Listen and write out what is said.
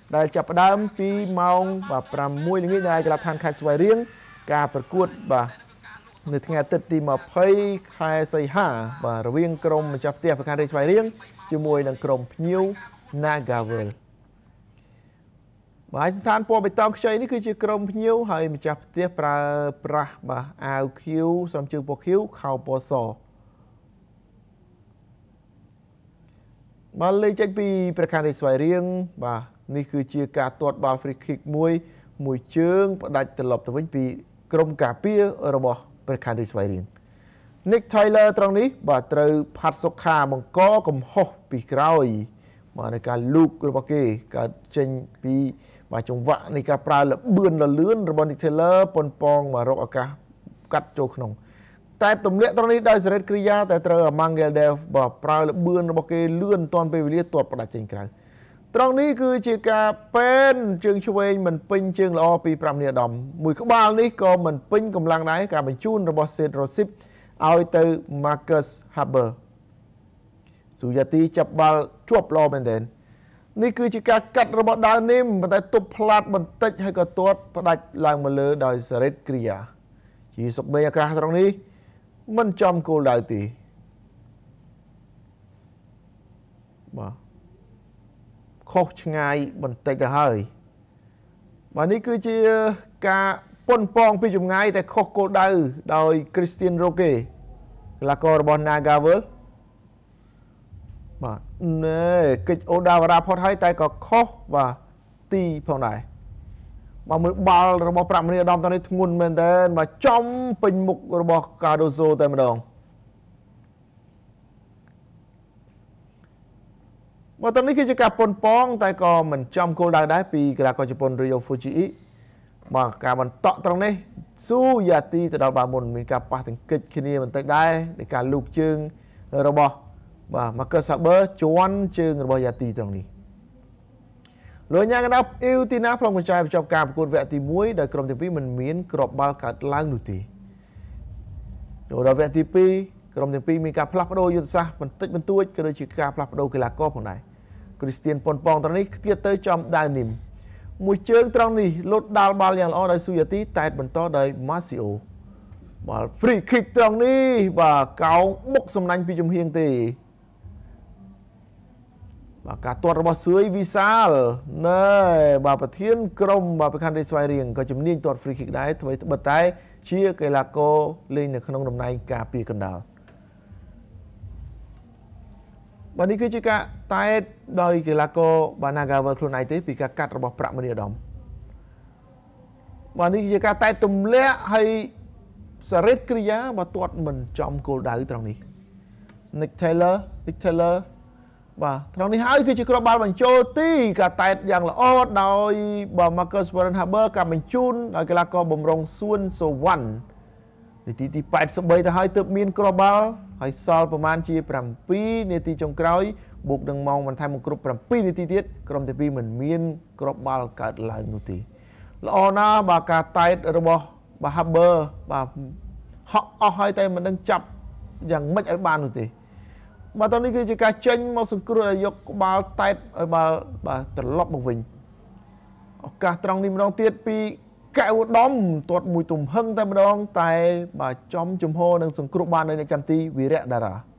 ដែលចាប់ផ្ដើមពីម៉ោង6 ល្ងាចនៅឯកីឡដ្ឋានខេត្តស្វាយរៀងការប្រកួតបាទនៅថ្ងៃអាទិត្យទី20 ខែសីហាបាទរវាងក្រុមម្ចាស់ផ្ទះប្រកាសរាជស្វាយរៀងជាមួយនឹងក្រុមភ្ញៀវ Nagavel បាទស្ថានពណ៌បៃតងខ្ចីនេះគឺជាក្រុមភ្ញៀវហើយម្ចាស់ផ្ទះប្រើប្រាស់បាទអាវខៀវស្រោមជើងពណ៌ខៀវខោពណ៌សបាល់លេងចេញពីប្រកាសរាជស្វាយរៀងបាទនេះគឺជាការទាត់បាល់ free kick មួយជើងផ្ដាច់ត្រឡប់ទៅវិញពីក្រុមការពាររបស់ប្រកាសរាជស្វាយរៀង Nick Taylor ត្រង់នេះបាទត្រូវផាត់សុខាបង្កកំហុសពីក្រោយបាទในការលូករបស់គេកើតចេញពីបាទចង្វាក់នៃការប្រើលបឿនលឿនរបស់ Nick Taylor ប៉ុនប៉ងមករកឱកាសកាត់ចូលក្នុងតែទម្លាក់ត្រង់នេះដោយសេរីក្រិយាតែត្រូវ Mangeldev បាទប្រើលបឿនរបស់គេលឿនតាន់ពេលវេលាទាត់ផ្ដាច់ចេញក្រៅត្រង់នេះគឺជាការពេនជើងឆ្វេងមិនពេញជើងល្អពី5នាយឧត្តមមួយក្បាលនេះក៏មិនពេញកម្លាំងដែរការបញ្ជូនរបស់ Sid Rosip ឲ្យទៅ Marcus Haber ស៊ូយ៉ាទីចាប់បាល់ជាប់ល្អមែនទែននេះគឺជាការកាត់របស់ដាវនីមប៉ុន្តែទប់ផ្លាត់បន្តិចហើយក៏ទាត់ផ្ដាច់ឡើងមកលើដោយសេរីក្រិយាជាសុកមេអាកាសត្រង់នេះមិនចំគោលដៅទេបាទខុសឆ្ងាយបន្តិចទៅហើយបាទនេះគឺជាការប៉ុនប៉ងពីចម្ងាយតែខុសគោលដៅដោយ Christian Roque កីឡាកររបស់ Nagavel បាទណែកិច្ចអូដាវរ៉ាផុតហើយតែក៏ខុសបាទទីផងដែរបាទមើលបាល់របស់5នាយឧត្តមតនេះធ្ងន់មែនតើបាទចំពេញមុខរបស់ Cardozo តែម្ដងបាទតនេះគឺជាការប៉ុនប៉ងតែក៏មិនចំគោលដៅដែរពីកីឡាករជប៉ុន Ryo Fujii បាទការបន្តត្រង់នេះស៊ូយ៉ាទីទៅដល់បាល់មុនមានការប៉ះទង្គិចគ្នាបន្តិចដែរនៃការលូកជើងរបស់បាទ Marcus Haber ជន់ជើងរបស់យ៉ាទីត្រង់នេះលោកញ៉ាំកណ្ដាប់អ៊ីវទីណាប្លង់កញ្ចែបញ្ចប់ការប្រកួតវគ្គទី1ដោយក្រុមទី2មិនមានគ្រាប់បាល់កើតឡើងនោះទេចូលដល់វគ្គទី2ក្រុមទី2មានការផ្លាស់ប្ដូរយុទ្ធសាស្ត្របន្តិចបន្តួចក៏ដូចជាការផ្លាស់ប្ដូរកីឡាករផងដែរ Christian ប៉ុនប៉ងត្រង់នេះទៀតទៅចំដាវនីមមួយជើងត្រង់នេះលុតដាល់បាល់យ៉ាងល្អដោយស៊ូយ៉ាទីតែបន្តដោយ Marcio បាល់ free kick ត្រង់នេះបាទកោងបុកសំណាញ់ពីជំហៀងទេបាទការទាត់របស់ស៊ួយវិសាលណែបាទប្រធានក្រុមបាទប្រកាន់រាជស្វាយរៀងក៏ជំនាញទាត់ free kick ដែរធ្វើត្បិតតែជាកីឡាករលេងនៅក្នុងតំណែងការពារកណ្ដាលបាទនេះគឺជាការតែតដោយកីឡាករបាទ Nagavel ខ្លួនឯងទេពីការកាត់របស់ប្រាក់មនីឧត្តមបាទនេះជាការតែតទម្លាក់ហើយសេរីក្រិយាបាទទាត់មិនចំគោលដៅត្រង់នេះ Nick Taylor បាទត្រង់នេះហើយគឺជាគ្រាប់បាល់បញ្ចូលទីការតែតយ៉ាងល្អដោយបាទ Marcus Haber ការបញ្ជូនដោយកីឡាករបម្រុងសួនសុវណ្ណនាទីទី83ទៅហើយទើបមានគ្រាប់បាល់ហើយសល់ប្រមាណជា7នាទីចុងក្រោយបូកនឹងម៉ោងបន្ថែមមកគ្រប់7នាទីទៀតក្រុមទី2មិនមានគ្រាប់បាល់កើតឡើងនោះទេល្អណាស់បាទការតែតរបស់បាទ Haber បាទហក់អស់ហើយតែមិនដឹងចាប់យ៉ាងម៉េចឲ្យបាននោះទេបាទតនេះគឺជាការចេញមកសង្គ្រោះឲ្យយកក្បាលតែតឲ្យបាល់បាទត្រឡប់មកវិញឱកាសត្រង់នេះម្ដងទៀតពីកៅឧត្តមទាត់មួយទំហឹងតែម្ដងតែបាទចំជំហរនឹងសង្គ្រោះបាននៅអ្នកចាំទីវីរៈតារា